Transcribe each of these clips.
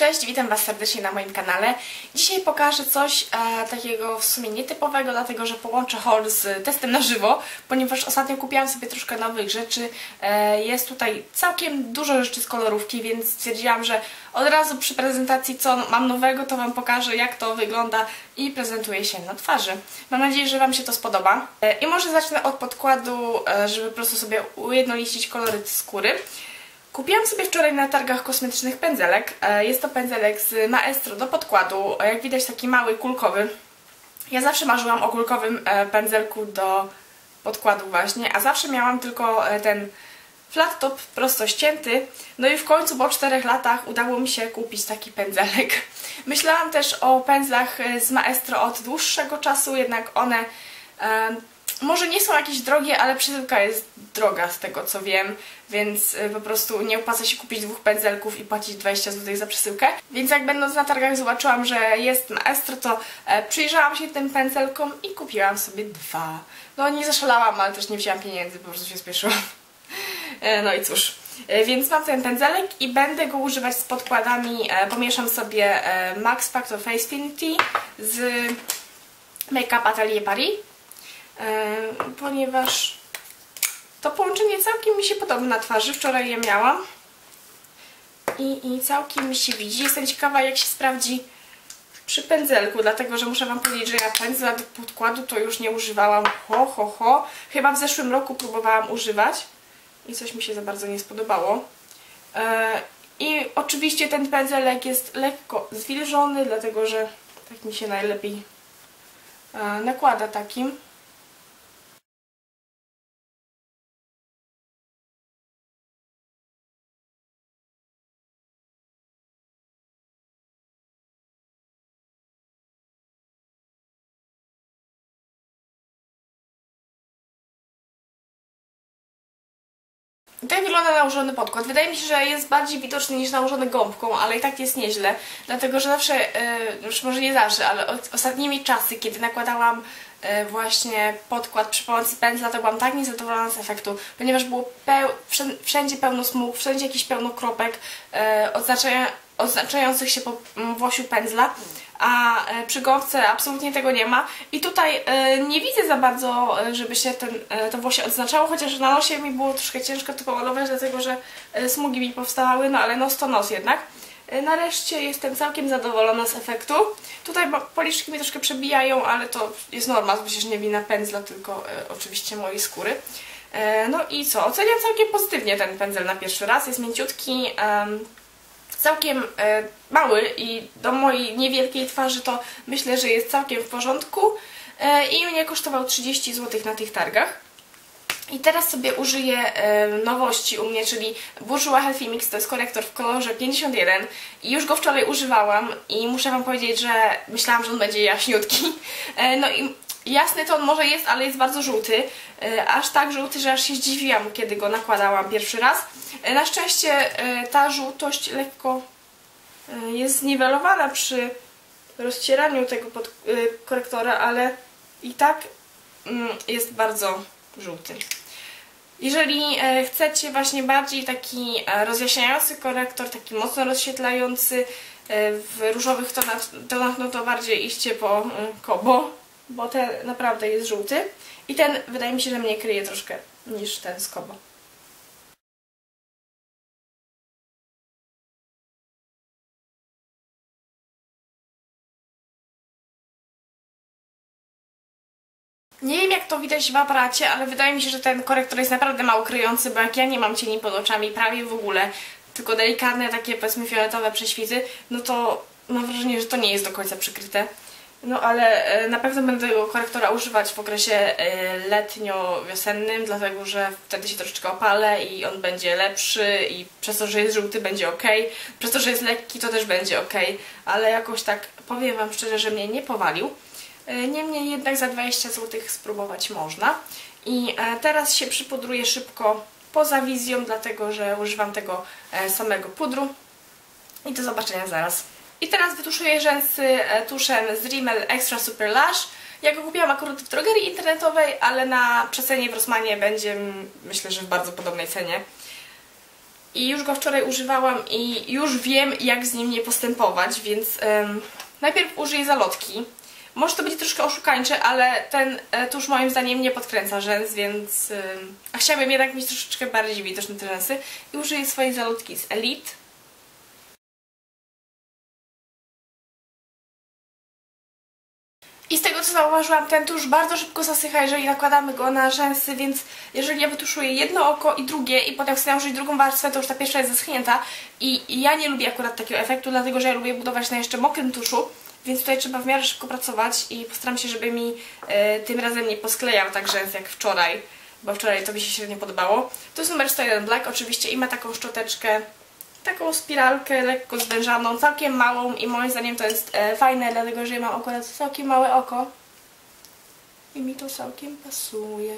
Cześć, witam Was serdecznie na moim kanale. Dzisiaj pokażę coś takiego w sumie nietypowego, dlatego że połączę haul z testem na żywo, ponieważ ostatnio kupiłam sobie troszkę nowych rzeczy. Jest tutaj całkiem dużo rzeczy z kolorówki, więc stwierdziłam, że od razu przy prezentacji co mam nowego, to Wam pokażę, jak to wygląda i prezentuje się na twarzy. Mam nadzieję, że Wam się to spodoba. I może zacznę od podkładu, żeby po prostu sobie ujednolicić kolory skóry. Kupiłam sobie wczoraj na targach kosmetycznych pędzelek. Jest to pędzelek z Maestro do podkładu. Jak widać taki mały, kulkowy. Ja zawsze marzyłam o kulkowym pędzelku do podkładu właśnie, a zawsze miałam tylko ten flat top prosto ścięty. No i w końcu po 4 latach udało mi się kupić taki pędzelek. Myślałam też o pędzlach z Maestro od dłuższego czasu, jednak one może nie są jakieś drogie, ale przesyłka jest droga z tego co wiem, więc po prostu nie opłaca się kupić 2 pędzelków i płacić 20 zł za przesyłkę. Więc jak będąc na targach zobaczyłam, że jest Maestro, to przyjrzałam się tym pędzelkom i kupiłam sobie 2. No nie zaszalałam, ale też nie wzięłam pieniędzy, po prostu się spieszyłam. No i cóż, więc mam ten pędzelek i będę go używać z podkładami. Pomieszam sobie Max Factor Facefinity z Make Up Atelier Paris. Ponieważ to połączenie całkiem mi się podoba na twarzy. Wczoraj je miałam i całkiem mi się widzi. Jestem ciekawa, jak się sprawdzi przy pędzelku, dlatego że muszę Wam powiedzieć, że ja pędzla do podkładu to już nie używałam. Chyba w zeszłym roku próbowałam używać i coś mi się za bardzo nie spodobało. I oczywiście ten pędzelek jest lekko zwilżony, dlatego że tak mi się najlepiej nakłada takim. Tak wygląda nałożony podkład. Wydaje mi się, że jest bardziej widoczny niż nałożony gąbką, ale i tak jest nieźle. Dlatego, że zawsze, już może nie zawsze, ale ostatnimi czasy, kiedy nakładałam właśnie podkład przy pomocy pędzla, to byłam tak niezadowolona z efektu, ponieważ było wszędzie pełno smug, wszędzie jakiś pełno kropek oznaczających się po włosiu pędzla, a przy gąbce absolutnie tego nie ma. I tutaj nie widzę za bardzo, żeby się to włosie odznaczało, chociaż na nosie mi było troszkę ciężko to pomalować, dlatego że smugi mi powstawały, no ale nos to nos jednak. Nareszcie jestem całkiem zadowolona z efektu. Tutaj policzki mi troszkę przebijają, ale to jest norma, przecież nie wina pędzla, tylko oczywiście mojej skóry. No i co? Oceniam całkiem pozytywnie ten pędzel na pierwszy raz. Jest mięciutki, całkiem mały i do mojej niewielkiej twarzy to myślę, że jest całkiem w porządku. I mnie kosztował 30 zł na tych targach. I teraz sobie użyję nowości u mnie, czyli Bourjois Healthy Mix, to jest korektor w kolorze 51 i już go wczoraj używałam i muszę Wam powiedzieć, że myślałam, że on będzie jaśniutki. No i jasny to on może jest, ale jest bardzo żółty, aż tak żółty, że aż się zdziwiłam, kiedy go nakładałam pierwszy raz. Na szczęście ta żółtość lekko jest zniwelowana przy rozcieraniu tego korektora, ale i tak jest bardzo żółty. Jeżeli chcecie właśnie bardziej taki rozjaśniający korektor, taki mocno rozświetlający w różowych tonach, no to bardziej idźcie po Kobo, bo ten naprawdę jest żółty i ten wydaje mi się, że mnie kryje troszkę niż ten z Kobo. Nie wiem, jak to widać w aparacie, ale wydaje mi się, że ten korektor jest naprawdę mało kryjący, bo jak ja nie mam cieni pod oczami prawie w ogóle, tylko delikatne takie powiedzmy fioletowe prześwity, no to mam wrażenie, że to nie jest do końca przykryte. No ale na pewno będę tego korektora używać w okresie letnio-wiosennym, dlatego że wtedy się troszeczkę opalę i on będzie lepszy i przez to, że jest żółty będzie ok, przez to, że jest lekki to też będzie ok, ale jakoś tak powiem Wam szczerze, że mnie nie powalił. Niemniej jednak za 20 zł spróbować można. I teraz się przypudruję szybko poza wizją, dlatego że używam tego samego pudru. I do zobaczenia zaraz. I teraz wytuszuję rzęsy tuszem z Rimmel Extra Super Lash. Ja go kupiłam akurat w drogerii internetowej, ale na przecenie w Rossmanie będzie, myślę, że w bardzo podobnej cenie. i już go wczoraj używałam i już wiem, jak z nim nie postępować, więc najpierw użyję zalotki. Może to będzie troszkę oszukańcze, ale ten tusz moim zdaniem nie podkręca rzęs, więc a chciałabym jednak mieć troszeczkę bardziej widoczne te rzęsy i użyję swojej zalotki z Elite. I z tego co zauważyłam, ten tusz bardzo szybko zasycha, jeżeli nakładamy go na rzęsy, więc jeżeli ja wytuszuję jedno oko i drugie i potem chcę nałożyć drugą warstwę, to już ta pierwsza jest zaschnięta i ja nie lubię akurat takiego efektu, dlatego że ja lubię budować na jeszcze mokrym tuszu, więc tutaj trzeba w miarę szybko pracować i postaram się, żeby mi tym razem nie posklejał tak rzęs jak wczoraj, bo wczoraj to mi się średnio podobało. To jest numer 101 Black oczywiście i ma taką szczoteczkę, taką spiralkę lekko zwężaną, całkiem małą i moim zdaniem to jest fajne, dlatego że ja mam akurat całkiem małe oko i mi to całkiem pasuje.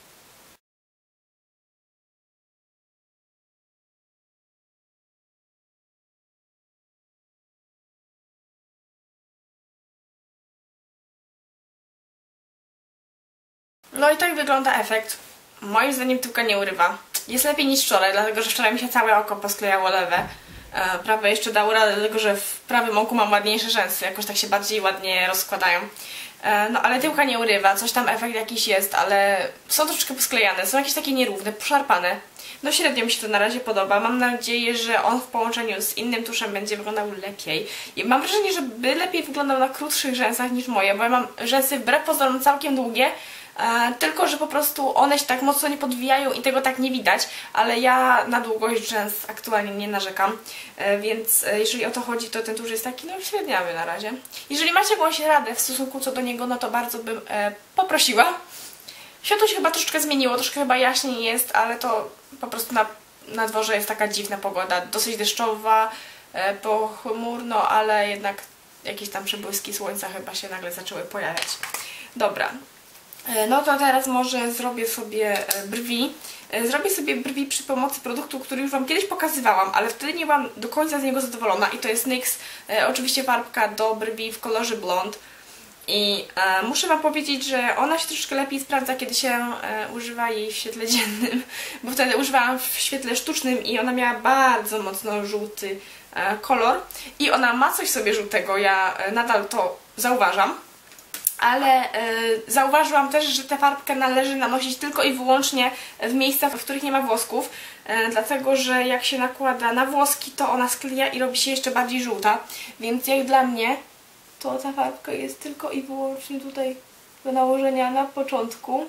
No i tak wygląda efekt. Moim zdaniem tyłka nie urywa. Jest lepiej niż wczoraj, dlatego że wczoraj mi się całe oko posklejało lewe. Prawe jeszcze dało radę, dlatego że w prawym oku mam ładniejsze rzęsy, jakoś tak się bardziej ładnie rozkładają. No ale tyłka nie urywa, coś tam efekt jakiś jest, ale są troszeczkę posklejane, są jakieś takie nierówne, poszarpane. No średnio mi się to na razie podoba, mam nadzieję, że on w połączeniu z innym tuszem będzie wyglądał lepiej. I mam wrażenie, że by lepiej wyglądał na krótszych rzęsach niż moje, bo ja mam rzęsy wbrew pozorom całkiem długie, tylko że po prostu one się tak mocno nie podwijają i tego tak nie widać, ale ja na długość rzęs aktualnie nie narzekam, więc jeżeli o to chodzi, to ten tusz jest taki no średniawy na razie. Jeżeli macie jakąś radę w stosunku co do niego, no to bardzo bym poprosiła. Światło się chyba troszeczkę zmieniło, troszkę chyba jaśniej jest, ale to po prostu na dworze jest taka dziwna pogoda, dosyć deszczowa, pochmurno, ale jednak jakieś tam przebłyski słońca chyba się nagle zaczęły pojawiać. Dobra. No to teraz może zrobię sobie brwi. Zrobię sobie brwi przy pomocy produktu, który już Wam kiedyś pokazywałam, ale wtedy nie byłam do końca z niego zadowolona i to jest NYX, oczywiście farbka do brwi w kolorze blond. I muszę Wam powiedzieć, że ona się troszeczkę lepiej sprawdza, kiedy się używa jej w świetle dziennym, bo wtedy używałam w świetle sztucznym i ona miała bardzo mocno żółty kolor i ona ma coś sobie żółtego, ja nadal to zauważam. Ale zauważyłam też, że tę farbkę należy nanosić tylko i wyłącznie w miejscach, w których nie ma włosków, dlatego że jak się nakłada na włoski, to ona skleja i robi się jeszcze bardziej żółta, więc jak dla mnie to ta farbka jest tylko i wyłącznie tutaj do nałożenia na początku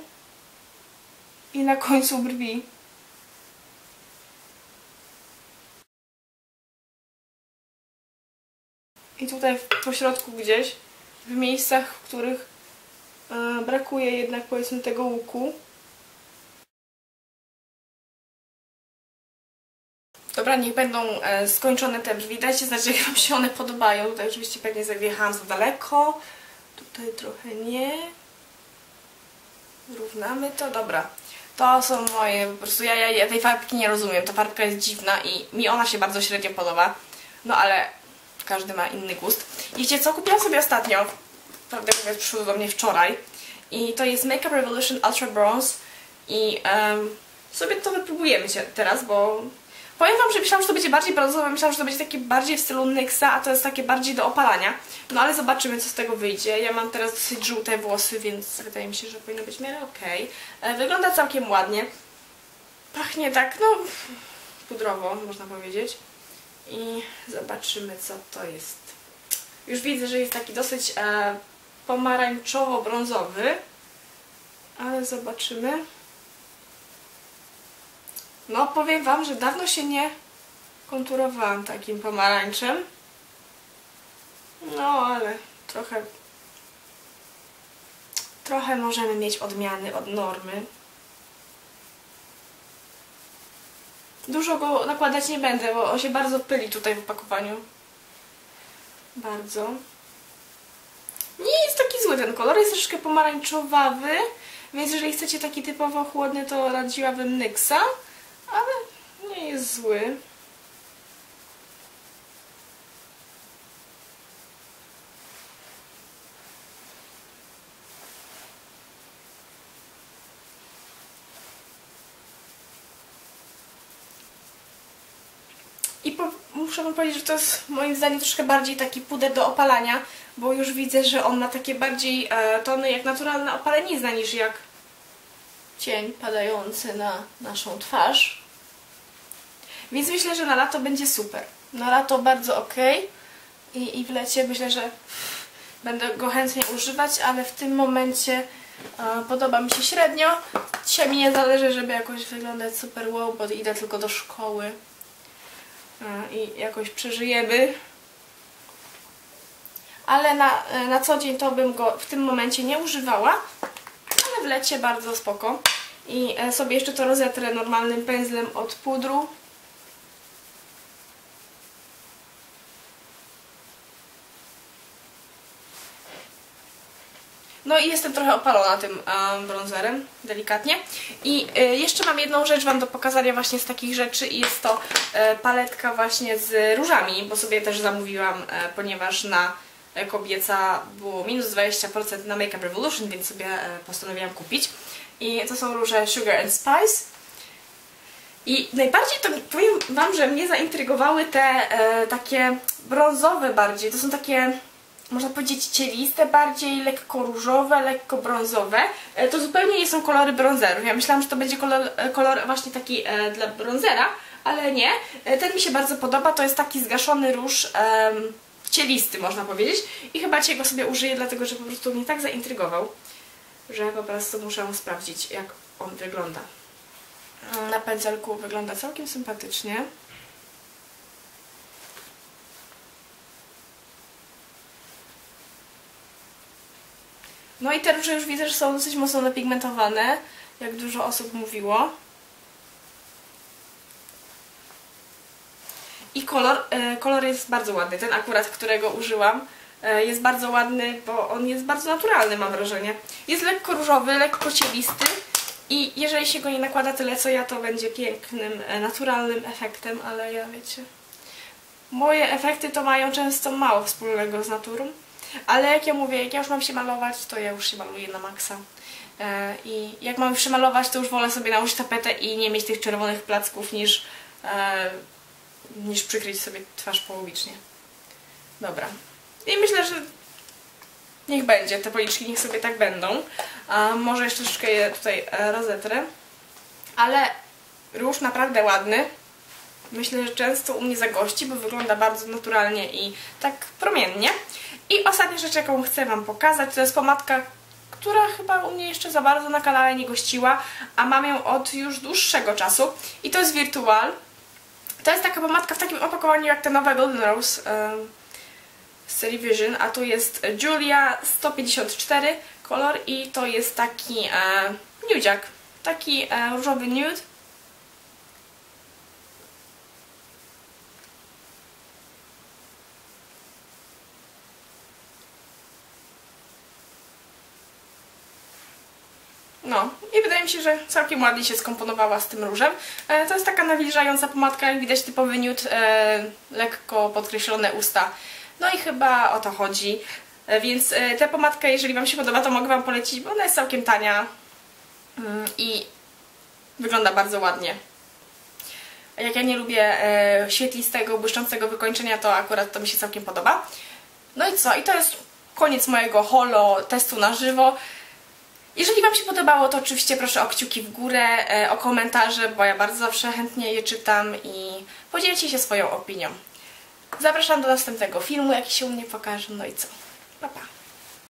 i na końcu brwi. I tutaj po środku gdzieś, w miejscach, w których brakuje jednak powiedzmy tego łuku. Dobra, niech będą skończone te brwi. Dajcie znać, jak Wam się one podobają. Tutaj oczywiście pewnie zawiechałam za daleko. Tutaj trochę nie. Zrównamy to. Dobra. To są moje, po prostu ja tej farbki nie rozumiem. Ta farbka jest dziwna i mi ona się bardzo średnio podoba. No ale każdy ma inny gust. I wiecie co? Kupiłam sobie ostatnio, prawdę mówiąc, przyszło do mnie wczoraj. I to jest Makeup Revolution Ultra Bronze. I sobie to wypróbujemy teraz, bo powiem Wam, że myślałam, że to będzie bardziej brązowe, myślałam, że to będzie takie bardziej w stylu NYXa, a to jest takie bardziej do opalania. No ale zobaczymy, co z tego wyjdzie. Ja mam teraz dosyć żółte włosy, więc wydaje mi się, że powinno być w miarę okej. Wygląda całkiem ładnie. Pachnie tak, no, pudrowo, można powiedzieć. I zobaczymy, co to jest. Już widzę, że jest taki dosyć pomarańczowo-brązowy, ale zobaczymy. No, powiem Wam, że dawno się nie konturowałam takim pomarańczem. No, ale trochę możemy mieć odmiany od normy. Dużo go nakładać nie będę, bo on się bardzo pyli tutaj w opakowaniu. Bardzo. Nie jest taki zły ten kolor, jest troszkę pomarańczowawy, więc jeżeli chcecie taki typowo chłodny, to radziłabym NYXa, ale nie jest zły. muszę wam powiedzieć, że to jest moim zdaniem troszkę bardziej taki puder do opalania, bo już widzę, że on ma takie bardziej tony jak naturalna opalenizna niż jak cień padający na naszą twarz. Więc myślę, że na lato będzie super. Na lato bardzo ok. I w lecie myślę, że będę go chętnie używać, ale w tym momencie podoba mi się średnio. Dzisiaj mi nie zależy, żeby jakoś wyglądać super wow, bo idę tylko do szkoły i jakoś przeżyjemy. Ale na co dzień to bym go w tym momencie nie używała, ale w lecie bardzo spoko. I sobie jeszcze to rozetrę normalnym pędzlem od pudru. No i jestem trochę opalona tym bronzerem, delikatnie. I jeszcze mam jedną rzecz wam do pokazania właśnie z takich rzeczy i jest to paletka właśnie z różami, bo sobie też zamówiłam, ponieważ na kobieca było minus 20% na Makeup Revolution, więc sobie postanowiłam kupić. I to są róże Sugar and Spice. I najbardziej to powiem wam, że mnie zaintrygowały te takie brązowe bardziej. To są takie, można powiedzieć, cieliste bardziej, lekko różowe, lekko brązowe. To zupełnie nie są kolory brązerów. Ja myślałam, że to będzie kolor właśnie taki dla brązera, ale nie. Ten mi się bardzo podoba. To jest taki zgaszony róż cielisty, można powiedzieć. I chyba dzisiaj go sobie użyję, dlatego że po prostu mnie tak zaintrygował, że po prostu muszę sprawdzić, jak on wygląda. Na pędzelku wygląda całkiem sympatycznie. No i te róże już widzę, że są dosyć mocno napigmentowane, jak dużo osób mówiło. I kolor jest bardzo ładny. Ten akurat, którego użyłam, jest bardzo ładny, bo on jest bardzo naturalny, mam wrażenie. Jest lekko różowy, lekko cielisty i jeżeli się go nie nakłada tyle co ja, to będzie pięknym, naturalnym efektem, ale ja wiecie, moje efekty to mają często mało wspólnego z naturą. Ale jak ja mówię, jak ja już mam się malować, to ja już się maluję na maksa. I jak mam już się malować, to już wolę sobie nałożyć tapetę i nie mieć tych czerwonych placków, niż przykryć sobie twarz połowicznie. Dobra. I myślę, że niech będzie. Te policzki niech sobie tak będą. Może jeszcze troszkę je tutaj rozetrę. Ale róż naprawdę ładny. Myślę, że często u mnie zagości, bo wygląda bardzo naturalnie i tak promiennie. I ostatnia rzecz, jaką chcę wam pokazać, to jest pomadka, która chyba u mnie jeszcze za bardzo na kanale nie gościła, a mam ją od już dłuższego czasu. I to jest Virtual. To jest taka pomadka w takim opakowaniu jak te nowe Golden Rose z serii Vision, a tu jest Julia 154 kolor i to jest taki nudziak, taki różowy nude. No i wydaje mi się, że całkiem ładnie się skomponowała z tym różem. To jest taka nawilżająca pomadka, jak widać typowy nude, lekko podkreślone usta. No i chyba o to chodzi. Więc tę pomadkę, jeżeli wam się podoba, to mogę wam polecić, bo ona jest całkiem tania i wygląda bardzo ładnie. Jak ja nie lubię świetlistego, błyszczącego wykończenia, to akurat to mi się całkiem podoba. No i co? I to jest koniec mojego holo testu na żywo. Jeżeli wam się podobało, to oczywiście proszę o kciuki w górę, o komentarze, bo ja bardzo zawsze chętnie je czytam i podzielcie się swoją opinią. Zapraszam do następnego filmu, jaki się u mnie pokaże. No i co? Pa, pa.